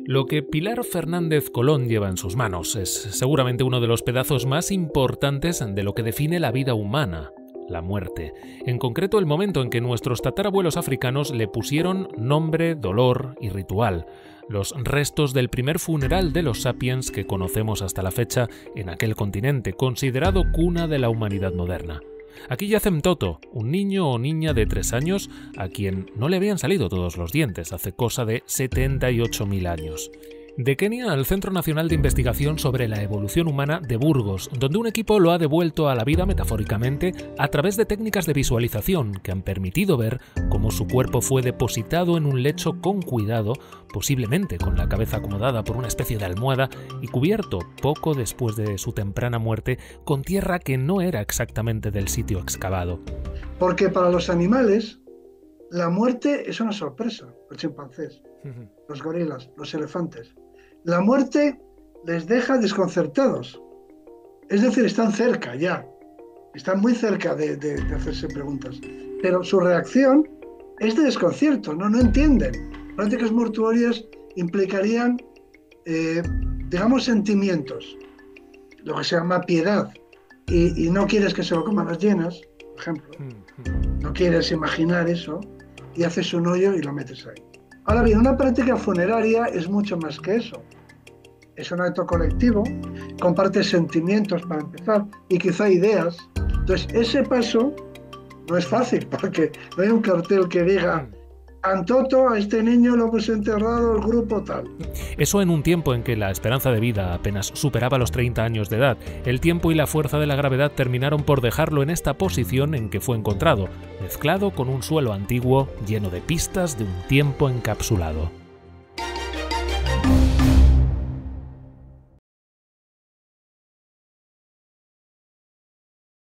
Lo que Pilar Fernández Colón lleva en sus manos es seguramente uno de los pedazos más importantes de lo que define la vida humana, la muerte. En concreto, el momento en que nuestros tatarabuelos africanos le pusieron nombre, dolor y ritual. Los restos del primer funeral de los sapiens que conocemos hasta la fecha en aquel continente, considerado cuna de la humanidad moderna. Aquí yace Mtoto, un niño o niña de 3 años a quien no le habían salido todos los dientes hace cosa de 78.000 años. De Kenia al Centro Nacional de Investigación sobre la Evolución Humana de Burgos, donde un equipo lo ha devuelto a la vida metafóricamente a través de técnicas de visualización que han permitido ver cómo su cuerpo fue depositado en un lecho con cuidado, posiblemente con la cabeza acomodada por una especie de almohada y cubierto, poco después de su temprana muerte, con tierra que no era exactamente del sitio excavado. Porque para los animales la muerte es una sorpresa. Los chimpancés, los gorilas, los elefantes. La muerte les deja desconcertados. Es decir, están cerca ya. Están muy cerca de hacerse preguntas. Pero su reacción es de desconcierto, no entienden. Prácticas mortuorias implicarían, digamos, sentimientos, lo que se llama piedad. Y no quieres que se lo coman las hienas, por ejemplo. No quieres imaginar eso y haces un hoyo y lo metes ahí. Ahora bien, una práctica funeraria es mucho más que eso. Es un acto colectivo, comparte sentimientos para empezar y quizá ideas. Entonces, ese paso no es fácil porque no hay un cartel que diga Mtoto, a este niño lo hemos enterrado el grupo tal. Eso en un tiempo en que la esperanza de vida apenas superaba los 30 años de edad. El tiempo y la fuerza de la gravedad terminaron por dejarlo en esta posición en que fue encontrado, mezclado con un suelo antiguo lleno de pistas de un tiempo encapsulado.